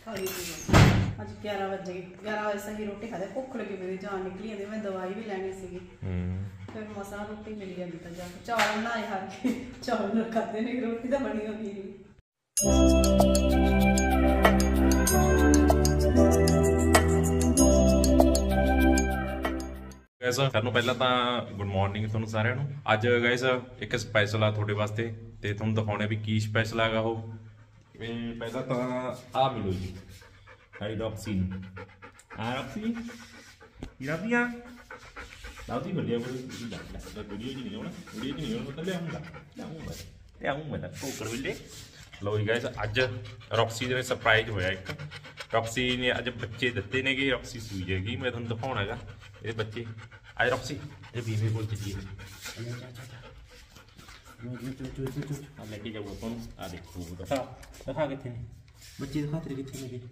खाली अज 11 बज गए 11 बजे सही रोटी खा भुख लगी मेरी जान निकली जाती मैं दवाई भी लैनी सी फिर मसा रोटी मिली जाती तो जाके चावल बनाए खा के चावल खाते नहीं रोटी तो बनी होगी ਗਾਇਸ ਸਾਨੂੰ ਪਹਿਲਾਂ ਤਾਂ ਗੁੱਡ ਮਾਰਨਿੰਗ ਤੁਹਾਨੂੰ ਸਾਰਿਆਂ ਨੂੰ। ਅੱਜ ਗਾਇਸ ਇੱਕ ਸਪੈਸ਼ਲ ਆ ਤੁਹਾਡੇ ਵਾਸਤੇ ਤੇ ਤੁਹਾਨੂੰ ਦਿਖਾਉਣੇ ਵੀ ਕੀ ਸਪੈਸ਼ਲ ਹੈਗਾ ਉਹ। ਪਹਿਲਾਂ ਤਾਂ ਆ ਮਿਲੋ ਜੀ ਹਾਈ ਰੌਕਸੀ ਆ ਰੌਕਸੀ ਇਰਾਦੀਆਂ ਲਾਉਦੀ ਵਧੀਆ ਕੋਈ ਵੀਡੀਓ ਜੀ ਨਹੀਂ ਆਉਣਾ ਵੀਡੀਓ ਜੀ ਨਹੀਂ ਆਉਣਾ ਤਾਂ ਲਿਆਉਂਗਾ ਤਾਂ ਕੋਕਰ ਵਿਲੇ। ਲਓ ਜੀ ਗਾਇਸ ਅੱਜ ਰੌਕਸੀ ਦੇ ਸਰਪ੍ਰਾਈਜ਼ ਹੋਇਆ ਇੱਕ। ਰੌਕਸੀ ਨੇ ਅੱਜ ਬੱਚੇ ਦਿੱਤੇ ਨੇਗੇ, ਰੌਕਸੀ ਸੂਈ ਜਾਏਗੀ ਮੈਂ ਤੁਹਾਨੂੰ ਦਿਖਾਉਣਾ ਹੈਗਾ ਇਹਦੇ ਬੱਚੇ। आज रॉक्सी ये बीवी बोल के दिए लेके जाऊँगा कौन आ देखो दिखा कितने बच्चे दिखा तेरे कितने मेरे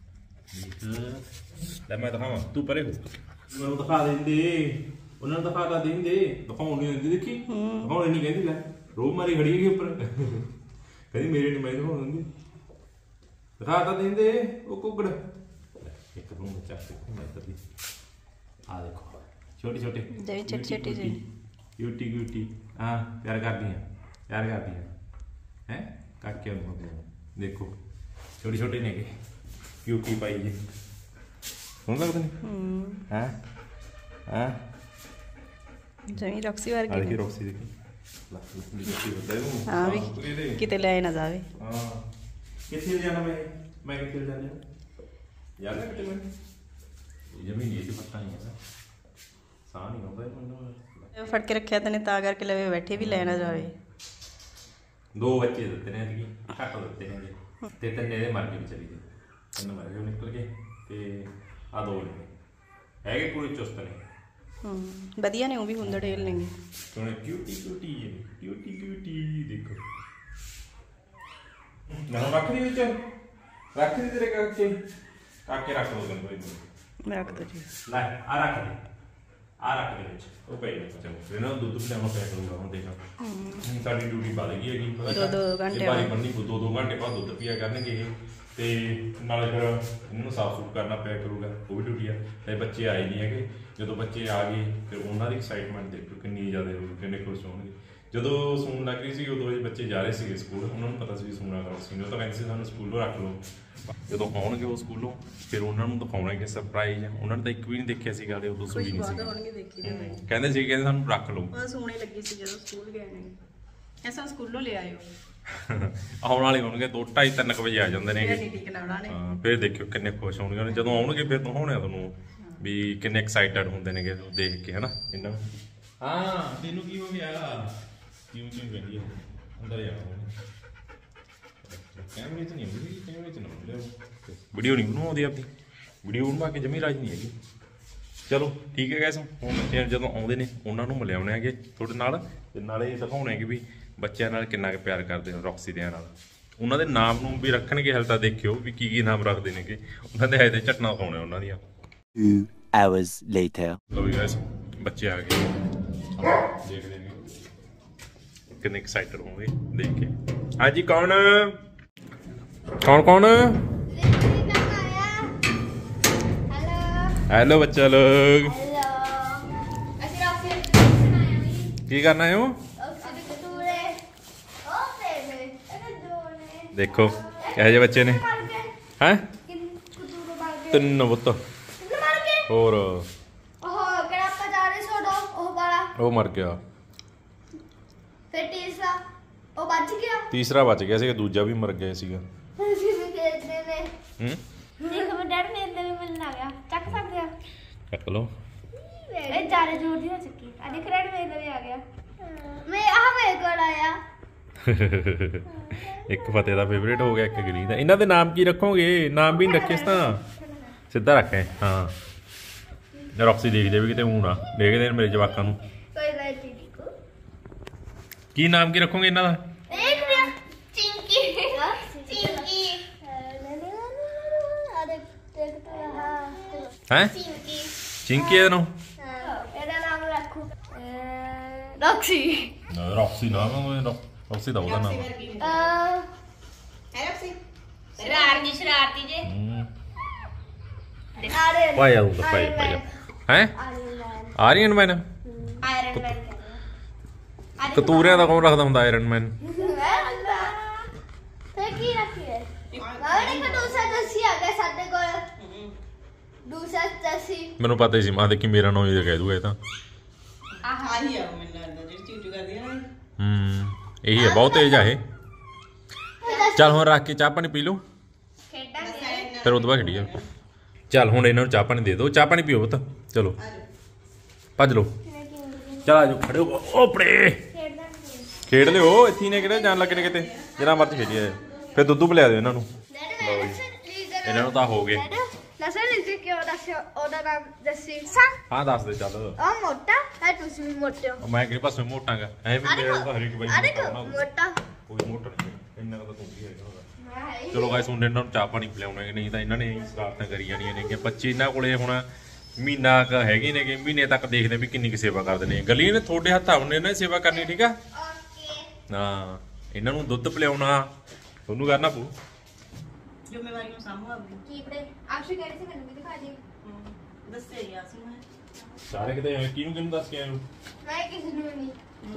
देख मैं दिखावा तू परे हो मैं दिखा देंगे उन्होंने दिखा देंगे दिखाने नहीं देंगे देखी दिखाने नहीं कहती लै रो मारी खड़ी है ऊपर कहती मेरे नहीं मैं दिखा देंगे दिखा देंगे वो कुकड़ एक दो बच्चा मैं कर आ देखो छोटी छोटी क्यूटी क्यूटी हाँ प्यार करती हैं हैं काके देखो छोटी छोटी ने क्यूटी पाई जी सुन लगते नहीं हैं हैं जमी रॉक्सी वर्गी देखी रॉक्सी देखी हां भी किते ले ना जावे हां किथे जाना मैं किथे जाना याद है किते मैं जमीन ये पता नहीं है फड़ के रखा तेने ता करके लवे बैठे भी लेना जावे। दो बच्चे दिते ने जी घट दिते ने ते तीन ਇਹਦੇ ਮਰ ਗਏ ਵਿਚਾਰੀ ਦੇ ਤਿੰਨ ਮਰ ਗਏ ਨਿਕਲ ਗਏ ਤੇ ਆ ਦੋ ਨੇ ਹੈਗੇ ਪੂਰੇ ਚੁਸਤ ਨੇ ਵਧੀਆ ਨੇ ਉਹ ਵੀ ਹੁੰਦੇ ਢੇਲ ਨੇਗੇ ਸੋਹਣੇ ਕਿਊਟੀ ਕਿਊਟੀ ਦੇਖੋ ਨਾ ਰੱਖਦੀ ਵਿੱਚ ਰੱਖਦੀ ਤੇਰੇ ਕਾਕੇ ਰੱਖ ਦੋ ਗੰਦੋ ਮੈਂ ਰੱਖ ਦੋ ਜੀ ਲੈ ਆ ਰੱਖ ਦੇ ਆ ਰੱਖ ਦੇ ਵਿੱਚ ਉਹ ਪਈ ਨੇ ਚਲੋ ਇਹਨਾਂ ਨੂੰ ਦੁੱਧ ਪਿਲਾਉਣਾ ਪਿਆ ਕਰੂਗਾ ਹੁਣ ਦੇਖਾਂ ਸਾਡੀ ਡਿਊਟੀ ਵੱਧ ਗਈ ਹੈਗੀ 2 ਘੰਟੇ ਬਾਰੀ ਬੰਨੀ 2 ਘੰਟੇ ਬਾਅਦ ਦੁੱਧ ਪੀਆ ਕਰਨਗੇ ਇਹ ਤੇ ਨਾਲੇ ਫਿਰ ਇਹਨਾਂ ਨੂੰ ਸਾਫ਼ ਸੁਥਰਾ ਕਰਨਾ ਪਿਆ ਕਰੂਗਾ ਉਹ ਵੀ ਡਿਊਟੀ ਆ ਤੇ ਬੱਚੇ ਆਏ ਨਹੀਂ ਹੈਗੇ ਜਦੋਂ ਬੱਚੇ ਆ ਗਏ ਫਿਰ ਉਹਨਾਂ ਦੀ ਐਕਸਾਈਟਮੈਂਟ ਦੇਖੋ ਕਿੰਨੀ ਜ਼ਿਆਦਾ ਹੋਊਗੀ ਕਿੰਨੇ ਖੁਸ਼ ਹੋਣਗੇ। ਜਦੋਂ ਸੂਣ ਲੱਗ ਰਹੀ ਸੀ ਉਦੋਂ ਇਹ ਬੱਚੇ ਜਾ ਰਹੇ ਸੀਗੇ ਸਕੂਲ ਉਹਨਾਂ ਨੂੰ ਪਤਾ ਸੀ ਵੀ ਸੂਣਾ ਕਰੋ ਸੀ ਉਹ ਤਾਂ ਕਹਿੰਦੇ ਸੀ ਸਾਨੂੰ ਸਕੂਲੋਂ ਰੱਖ ਲਓ ਜਦੋਂ ਆਉਣਗੇ ਉਹ ਸਕੂਲੋਂ ਫਿਰ ਉਹਨਾਂ ਨੂੰ ਦਿਖਾਉਣਗੇ ਸਰਪ੍ਰਾਈਜ਼ ਉਹਨਾਂ ਨੇ ਤਾਂ ਇੱਕ ਵੀ ਨਹੀਂ ਦੇਖਿਆ ਸੀਗਾ ਤੇ ਉਦੋਂ ਸੂਈ ਨਹੀਂ ਸੀ ਕਹਿੰਦੇ ਸੀ ਕਹਿੰਦੇ ਸਾਨੂੰ ਰੱਖ ਲਓ ਉਹ ਸੂਣੇ ਲੱਗੀ ਸੀ ਜਦੋਂ ਸਕੂਲ ਗਏ ਨੇ ਐਸਾ ਸਕੂਲੋਂ ਲੈ ਆਇਓ ਆਉਣ ਵਾਲੇ ਹੋਣਗੇ 2:30-3 ਵਜੇ ਆ ਜਾਂਦੇ ਨੇ ਹਾਂ ਫਿਰ ਦੇਖਿਓ ਕਿੰਨੇ ਖੁਸ਼ ਹੋਣਗੇ ਜਦੋਂ ਆਉਣਗੇ ਫਿਰ ਦਿਖਾਉਣੇ ਤੁਹਾਨੂੰ ਵੀ ਕਿੰਨੇ ਐਕਸਾਈਟਡ ਹੁੰਦੇ ਨੇਗੇ ਦੇਖ ਕੇ ਹਨਾ ਇਹਨਾਂ ਨੂੰ। ਹਾਂ ਤੈਨੂੰ ਕੀ ਹੋ ਗਿਆ ਕਿਉਂ ਕਹਿੰਦੀ ਅੰਦਰ ਜਾਣਾ कैमरे तो नहीं होगी कैमरे तो ना ले वीडियो नहीं बनाओ ਆਪਦੀ ਵੀਡੀਓ ਬਣਾ ਕੇ ਜਮੀ ਰਾਜ ਨਹੀਂ ਹੈਗੀ। ਚਲੋ ਠੀਕ ਹੈ ਗਾਇਸ ਹੁਣ ਬੱਚੇ ਜਦੋਂ ਆਉਂਦੇ ਨੇ ਉਹਨਾਂ ਨੂੰ ਮਿਲਾਉਣੇ ਹੈਗੇ ਤੁਹਾਡੇ ਨਾਲ ਤੇ ਨਾਲੇ ਦਿਖਾਉਣੇ ਹੈਗੇ ਵੀ ਬੱਚਿਆਂ ਨਾਲ ਕਿੰਨਾ ਕੁ ਪਿਆਰ ਕਰਦੇ ਹੋ ਰੌਕਸੀ ਦੇ ਨਾਲ। ਉਹਨਾਂ ਦੇ ਨਾਮ ਨੂੰ ਵੀ ਰੱਖਣਗੇ ਹਾਲੇ ਤਾਂ ਦੇਖਿਓ ਵੀ ਕੀ ਨਾਮ ਰੱਖਦੇ ਨੇਗੇ ਉਹਨਾਂ ਦੇ ਹਜੇ ਝਟਣਾ ਪਾਉਣੇ ਉਹਨਾਂ ਦੀਆਂ। 2 hours later ਲੋ ਗਾਇਸ ਬੱਚੇ ਆ ਗਏ ਦੇਖਦੇ ਨੇ ਕਿੰਨੇ ਐਕਸਾਈਟਡ ਹੋਣਗੇ ਦੇਖ ਕੇ। ਹਾਂਜੀ ਕੌਣ कौन हेलो बच्चा लोग की करना है वो देखो क्या जे बच्चे ने हैं 3 पुत और वो मर गया तीसरा बच गया सीगा दूजा भी मर गया सीगा ਚੱਕ ਲੋ ਇਹ ਜਾਰੇ ਜੋਰ ਦੀ ਨਾ ਚੱਕੀ ਆ ਦੇਖ ਰੈਡ ਮੇਰੇ ਲਈ ਆ ਗਿਆ ਮੈਂ ਆਹ ਮੇਰੇ ਕੋਲ ਆਇਆ ਇੱਕ ਫਤਿਹ ਦਾ ਫੇਵਰੇਟ ਹੋ ਗਿਆ ਇੱਕ ਗਰੀ ਦਾ। ਇਹਨਾਂ ਦੇ ਨਾਮ ਕੀ ਰੱਖੋਗੇ ਨਾਮ ਵੀ ਨਹੀਂ ਰੱਖੇ ਤਾਂ ਸਿੱਧਾ ਰੱਖੇ। ਹਾਂ ਰੌਕਸੀ ਦੇਖ ਜਾਵੇ ਕਿਤੇ ਹੁਣ ਆ ਦੇਖਦੇ ਨੇ ਮੇਰੇ ਜਵਾਕਾਂ ਨੂੰ ਕੋਈ ਬਾਤ ਨਹੀਂ ਕੋ ਕੀ ਨਾਮ ਕੀ ਰੱਖੋਗੇ ਇਹਨਾਂ ਦਾ ਦੇਖ ਰਿਹਾ ਚਿੰਕੀ ਆ ਦੇਖ ਤੋ ਹੈ ਚਿੰਕੀ ਇਹਦਾ ਨਾਮ ਇਹਦਾ ਨਾਮ ਰੱਖੋ ਰੌਕਸੀ ਰੌਕਸੀ ਨਾਮ ਰੌਕਸੀ ਦਾ ਉਹਦਾ ਨਾਮ ਹੈ ਰੌਕਸੀ ਸ਼ਰਾਰਤੀ ਜੇ ਆਰੀਅਨ ਪਾਇਆ ਉਹ ਤਾਂ ਪਾਇਆ ਹੈ ਆਰੀਅਨ ਮੈਨ ਆਇਰਨ ਮੈਨ ਕਤੂਰਿਆਂ ਦਾ ਕੌਣ ਰੱਖਦਾ ਹੁੰਦਾ ਆਇਰਨ ਮੈਨ ਤੇ ਕੀ ਰੱਖੀਏ ਮਾਰੇ ਕੋ ਦੂਸਰਾ ਦਸੀ ਆ ਗਿਆ ਸਾਡੇ ਕੋਲ ਦੂਸਰਾ ਦਸੀ ਮੈਨੂੰ ਪਤਾ ਹੀ ਸੀ ਮਾਂ ਦੇਖੀ ਮੇਰਾ ਨਾਮ ਹੀ ਕਹਿ ਦੂਗਾ ਇਹ ਤਾਂ ਆਹੀ ਆ ਮੈਨੂੰ ਲੱਗਦਾ ਜਿਹੜੀ ਚੂਚੂ ਕਰਦੀ ਆ ਇਹੀ ਹੈ ਬਹੁਤ ਤੇਜ਼ ਆ ਇਹ ਚੱਲ ਹੁਣ ਰੱਖ ਕੇ ਚਾਹ ਪਾਣੀ ਪੀ ਲਓ ਖੇਡਾਂਗੇ ਫਿਰ ਉਦੋਂ ਬਾਅਦ ਖੇਡੀਏ ਚੱਲ ਹੁਣ ਇਹਨਾਂ ਨੂੰ ਚਾਹ ਪਾਣੀ ਦੇ ਦਿਓ ਚਾਹ ਪਾਣੀ ਪੀਓ ਪੁੱਤ ਚਲੋ ਭੱਜ ਲਓ ਚੱਲ ਆ ਜਾਓ ਖੜੇ ਹੋ ਓਪੜੇ ਖੇਡ ਲਿਓ ਇੱਥੇ ਨੇ ਕਿਹੜੇ ਜਾਣ ਲੱਗੇ ਨੇ ਕਿਤੇ ਜਿੰਨਾ ਮਰਜ਼ੀ ਖੇਡੀਏ ਫਿਰ ਦੁੱਧ ਪਿਲਾ ਦਿਓ ਇਹਨਾਂ ਨੂੰ ਇਹਨਾਂ ਨੂੰ ਤਾਂ ਹੋ ਗਏ ਦੱਸੋ ਲਿਖੇ ਕਿਉਂ ਦੱਸਿਓ ਉਹਦਾ ਨਾਮ ਜਸਵੀਰ ਹਾਂ ਦੱਸ ਦੇ ਚੱਲ ਉਹ ਮੋਟਾ ਹੈ ਤੁਸੀਂ ਵੀ ਮੋਟੇ ਹੋ ਮੈਂ ਕਿਹੜੇ ਪਾਸੇ ਮੋਟਾਂਗਾ ਐ ਵੀ ਮੇਰੇ ਤਾਂ ਹਰੀ ਬਾਈ ਅਰੇ ਮੋਟਾ ਕੋਈ ਮੋਟਾ ਨਹੀਂ ਇੰਨਾ ਤਾਂ ਤੂੰ ਵੀ ਹੈਗਾ ਚਲੋ ਗਾਇਸ ਹੁਣ ਇਹਨਾਂ ਨੂੰ ਚਾਹ ਪਾਣੀ ਪਿਲਾਉਣਾ ਨਹੀਂ ਤਾਂ ਇਹਨਾਂ ਨੇ ਸ਼ਰਾਰਤਾਂ ਕਰੀ ਜਾਣੀਆਂ ਨੇ ਕਿ ਬੱਚੇ ਇਹਨਾਂ ਕੋਲੇ ਹੁਣ ਮਹੀਨਾ ਕ ਹੈਗੇ ਨੇ ਕਿ ਮਹੀਨੇ ਤੱਕ ਦੇਖਦੇ ਵੀ ਕਿੰਨੀ ਕੁ ਸੇਵਾ ਕਰਦੇ ਨੇ ਗਲੀ ਨੇ ਤੁਹਾਡੇ ਹੱਥ ਆਉਣੇ ਨੇ ਸੇਵਾ ਕਰਨੀ ਠੀਕ ਆ ਓਕੇ ਹਾਂ ਇਹਨਾਂ ਨੂੰ ਦੁੱਧ ਪਿਲਾਉਣਾ ਤੁਹਾਨੂੰ ਕਰਨਾ ਪਊ ਜ਼ਿੰਮੇਵਾਰੀ ਨੂੰ ਸਾਂਭੋ ਆਪਣੀ ਕੀ ਬੜੇ ਆਸ਼ੀ ਕਹਿੰਦੇ ਸੀ ਮੈਨੂੰ ਵੀ ਦਿਖਾ ਦੇ ਦੱਸਿਆ ਹੀ ਆਸੂ ਮੈਂ ਸਾਰੇ ਕਿਤੇ ਕਿਹਨੂੰ ਦੱਸ ਕੇ ਆਏ ਹੋ ਮੈਂ ਕਿਸੇ ਨੂੰ ਨਹੀਂ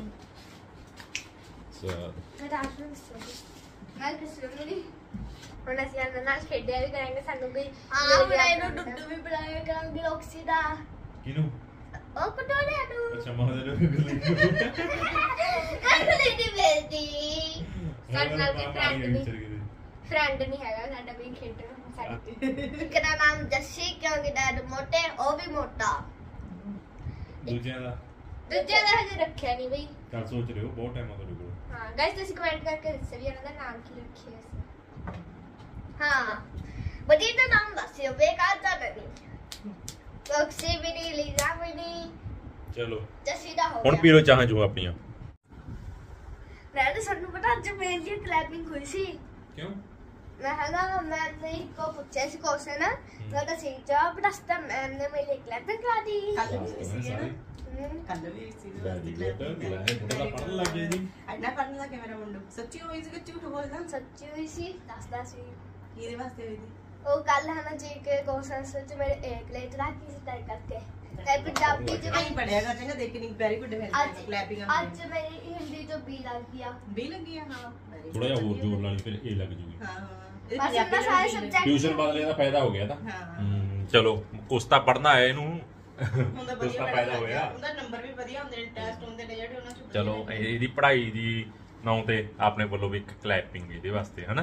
ਅੱਛਾ ਮੈਂ ਤਾਂ ਆਸ਼ੀ ਨੂੰ ਦੱਸਿਆ ਮੈਂ ਕਿਸੇ ਨੂੰ ਨਹੀਂ ਹੁਣ ਅਸੀਂ ਇਹਨਾਂ ਨਾਲ ਖੇਡਿਆ ਵੀ ਕਰਾਂਗੇ ਸਾਨੂੰ ਕੋਈ ਹਾਂ ਮੈਂ ਇਹਨੂੰ ਡੁੱਡੂ ਵੀ ਬੁਲਾਇਆ ਕਰਾਂਗੇ ਰੌਕਸੀ ਦਾ ਕਿਹਨੂੰ ਉਹ ਕਟੋਰੇ ਨੂੰ ਅੱਛਾ ਮਾਂ ਦੇ ਲੋਕ ਗਲੀ ਕੰਪਲੀਟ ਬੇਟੀ ਸਾਡੇ ਨਾਲ ਕੋਈ ਫਰੈਂਡ ਨਹੀਂ ਹੈਗਾ ਸਾਡਾ ਵੀ ਖੇਡਣ ਸਾਡੀ ਇੱਕ ਦਾ ਨਾਮ ਜੱਸੀ ਕਿਉਂਕਿ ਡੈਡ ਮੋਟੇ ਉਹ ਵੀ ਮੋਟਾ ਦੂਜਿਆਂ ਦਾ ਦੂਜਿਆਂ ਦਾ ਹਜੇ ਰੱਖਿਆ ਨਹੀਂ ਬਈ ਕੱਲ ਸੋਚ ਰਹੇ ਹੋ ਬਹੁਤ ਟਾਈਮ ਆ ਤੁਹਾਡੇ ਕੋਲ ਹਾਂ ਗਾਇਸ ਤੁਸੀਂ ਕਮੈਂਟ ਕਰਕੇ ਦੱਸੋ ਵੀ ਇਹਨਾਂ ਦਾ ਨਾਮ ਕੀ ਰੱਖਿਆ ਅਸੀਂ ਹਾਂ ਬੜੀ ਦਾ ਨਾਮ ਦੱਸਿਓ ਬੇਕਾਰ ਦਾ ਨਹੀਂ ਰੌਕਸੀ ਵੀ ਨਹੀਂ ਲੀਜ਼ਾ ਵੀ ਨਹੀਂ ਚਲੋ ਜੱਸੀ ਦਾ ਹੋ ਹੁਣ ਗਿਆ ਪੀ ਲਓ ਚਾਹਾਂ ਜੋ ਆਪਣੀਆਂ ਮੈਂ ਤਾਂ ਸਾਨੂੰ ਪਤਾ ਅੱਜ ਮੇਰੇ ਲਈ ਕਲੈਪਿੰਗ ਹੋਈ ਸੀ ਕਿਉਂ ਮੈਂ ਹੈਗਾ ਮੈਂ ਨਹੀਂ ਕੋ ਪੁੱਛਿਆ ਸੀ ਕੁਐਸਚਨ ਮੈਂ ਤਾਂ ਸੀ ਜਵਾਬ ਦੱਸਦਾ ਮੈਮ ਨੇ ਮੇਰੇ ਲਈ ਕਲੈਪਿੰਗ ਕਰਾ ਦੀ ਕੱਲ ਵੀ ਸੀ ਨਾ ਕੱਲ ਵੀ ਸੀ ਪੜਨ ਲੱਗ ਗਿਆ ਜੀ ਐਨਾ ਪੜਨ ਲੱਗੇ ਮੇਰਾ ਮੁੰਡਾ ਸੱਚੀ ਹੋਈ ਸੀ ਕਿ ਝੂਠ ਬੋਲਦਾ ਸੱਚੀ ਹੋਈ ਸੀ ਦੱਸਦਾ ਸੀ ਕਿਹਦੇ ਵਾਸਤੇ ਹੋਈ ਸੀ ਉਹ ਕੱਲ ਹਨਾ ਜੀ ਕੇ ਕੁਐਸਚਨ ਚ ਮੇਰੇ ਇੱਕ ਲੈ ਚਲਾ ਕੀ ਸੀ ਟਾਈ ਕਰਕੇ ਤੇ ਪੰਜਾਬੀ ਚ ਨਹੀਂ ਪੜਿਆਗਾ ਚੰਗਾ ਦੇਖਣੀ ਵੈਰੀ ਗੁੱਡ ਹੈ ਕਲੈਪਿੰਗ ਅੱਜ ਮੇਰੀ ਹਿੰਦੀ ਤੋਂ ਬੀ ਲੱਗ ਗਿਆ ਵੀ ਲੱਗੀ ਆ ਹਾਂ ਥੋੜਾ ਜਿਹਾ ਹੋਰ ਜ਼ੋਰ ਲਾ ਲਈ ਫਿਰ ਇਹ ਲੱਗ ਜੂਗੀ ਹਾਂ ਬਸ ਇਹਨਾਂ ਸਾਰੇ ਸਬਜੈਕਟ ਟਿਊਸ਼ਨ ਬਦਲੇ ਦਾ ਫਾਇਦਾ ਹੋ ਗਿਆ ਤਾਂ ਹਾਂ ਚਲੋ ਕੁਛ ਤਾਂ ਪੜਨਾ ਹੈ ਇਹਨੂੰ ਉਹਦਾ ਕੁਛ ਵਧੀਆ ਤਾਂ ਫਾਇਦਾ ਹੋਇਆ ਉਹਦਾ ਨੰਬਰ ਵੀ ਵਧੀਆ ਹੁੰਦੇ ਨੇ ਟੈਸਟ ਹੁੰਦੇ ਨੇ ਜਿਹੜੇ ਉਹਨਾਂ ਚ ਚਲੋ ਇਹਦੀ ਪੜ੍ਹਾਈ ਦੀ ਨਾਂ ਤੇ ਆਪਣੇ ਵੱਲੋਂ ਵੀ ਇੱਕ ਕਲੈਪਿੰਗ ਇਹਦੇ ਵਾਸਤੇ ਹਨਾ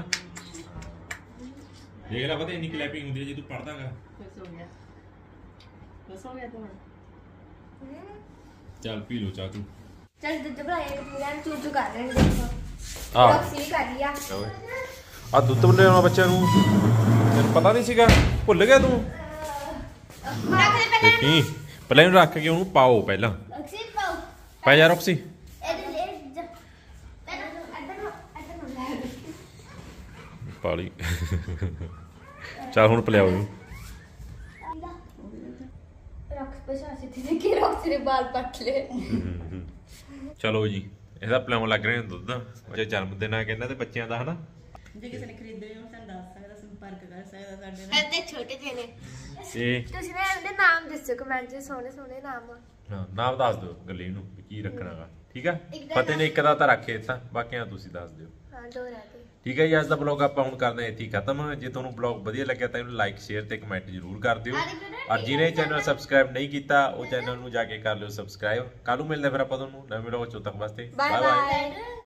ਦੇਖ ਲੈ ਪਤਾ ਇੰਨੀ ਕਲੈਪਿੰਗ ਹੁੰਦੀ ਹੈ ਜੇ ਤੂੰ ਪੜਦਾਗਾ ਬਸ ਹੋ ਗਿਆ ਬਸ ਹੋ ਗਿਆ ਤਾਂ ਚੱਲ ਪੀ ਲੋ ਚਾਹ ਤੂੰ ਚੱਲ ਦੁੱਧ ਬਣਾਇਆ ਪੂਰਾ ਚੂਚੂ ਕਰ ਰਹੇ ਨੇ ਦੇਖੋ ਆਹ। ਰੌਕਸੀ ਕਰ ਲਿਆ ਆ ਦੁੱਧ ਬਣਾਉਣਾ ਬੱਚਿਆਂ ਨੂੰ ਤੈਨੂੰ ਪਤਾ ਨਹੀਂ ਸੀਗਾ ਭੁੱਲ ਗਿਆ ਤੂੰ ਰੱਖ ਦੇ ਪਹਿਲਾਂ ਦੇਖੀ ਪਹਿਲਾਂ ਇਹਨੂੰ ਰੱਖ ਕੇ ਉਹਨੂੰ ਪਾਓ ਪਹਿਲਾਂ ਰੌਕਸੀ ਪਾਓ ਪੈ ਜਾ ਰੋਕਸੀ ਇਹਦੇ ਲੈ ਪਹਿਲਾਂ ਇੱਧਰ ਨੂੰ ਲੈ ਪਾਲੀ ਚੱਲ ਹੁਣ ਪਿਲਾਓ ਇਹਨੂੰ ਰੌਕਸ ਪਛਾ ਸੀ ਕਿ ਰੌਕਸੀ ਨੇ ਬਾਲ ਪੱਟ ਲਏ ਚਲੋ ਜੀ ਇਹਦਾ ਪਿਲਾਉਣ ਲੱਗ ਰਹੇ ਨੇ ਦੁੱਧ ਜੇ ਜਨਮ ਦਿਨ ਆ ਕਹਿੰਦਾ ਤੇ ਬੱਚਿਆਂ ਦਾ ਹਨਾ ਜੇ ਕਿਸੇ ਨੇ ਖਰੀਦਣੇ ਹੋਣ ਸਾਨੂੰ ਦੱਸ ਸਕਦਾ ਸੰਪਰਕ ਕਰ ਸਕਦਾ ਸਾਡੇ ਨਾਲ ਐਡੇ ਛੋਟੇ ਜਿਹੇ ਨੇ ਤੇ ਤੁਸੀਂ ਨਾ ਇਹਦੇ ਨਾਮ ਦੱਸੋ ਕਮੈਂਟ 'ਚ ਸੋਹਣੇ ਸੋਹਣੇ ਨਾਮ ਹਾਂ ਨਾਮ ਦੱਸ ਦਿਓ ਗੱਲੀ ਨੂੰ ਵੀ ਕੀ ਰੱਖਣਾਗਾ ਠੀਕ ਆ ਇੱਕ ਦਾ ਫਤਿਹ ਨੇ ਇੱਕ ਦਾ ਤਾਂ ਰੱਖੇ ਤਾਂ ਬਾਕੀਆਂ ਤੁਸੀਂ ਦੱਸ ਦਿਓ ਹਾਂ ਦੋ ਰਹਿ ਗਏ ਠੀਕ ਹੈ ਜੀ ਅੱਜ ਦਾ ਬਲੌਗ ਆਪਾਂ ਹੁਣ ਕਰਦੇ ਹਾਂ ਇੱਥੇ ਹੀ ਖਤਮ ਜੇ ਤੁਹਾਨੂੰ ਬਲੌਗ ਵਧੀਆ ਲੱਗਿਆ ਤਾਂ ਇਹਨੂੰ ਲਾਈਕ ਸ਼ੇਅਰ ਤੇ ਕਮੈਂਟ ਜ਼ਰੂਰ ਕਰ ਦਿਓ ਔਰ ਜਿਹਨੇ ਚੈਨਲ ਸਬਸਕ੍ਰਾਈਬ ਨਹੀਂ ਕੀਤਾ ਉਹ ਚੈਨਲ ਨੂੰ ਜਾ ਕੇ ਕਰ ਲਿਓ ਸਬਸਕ੍ਰਾਈਬ ਕੱਲ ਨੂੰ ਮਿਲਦੇ ਫਿਰ ਆਪਾਂ ਤੁਹਾਨੂੰ ਨਵੇਂ ਬਲੌਗ ਚੋਂ ਤੱਕ ਵਾਸਤੇ ਬਾਏ ਬਾਏ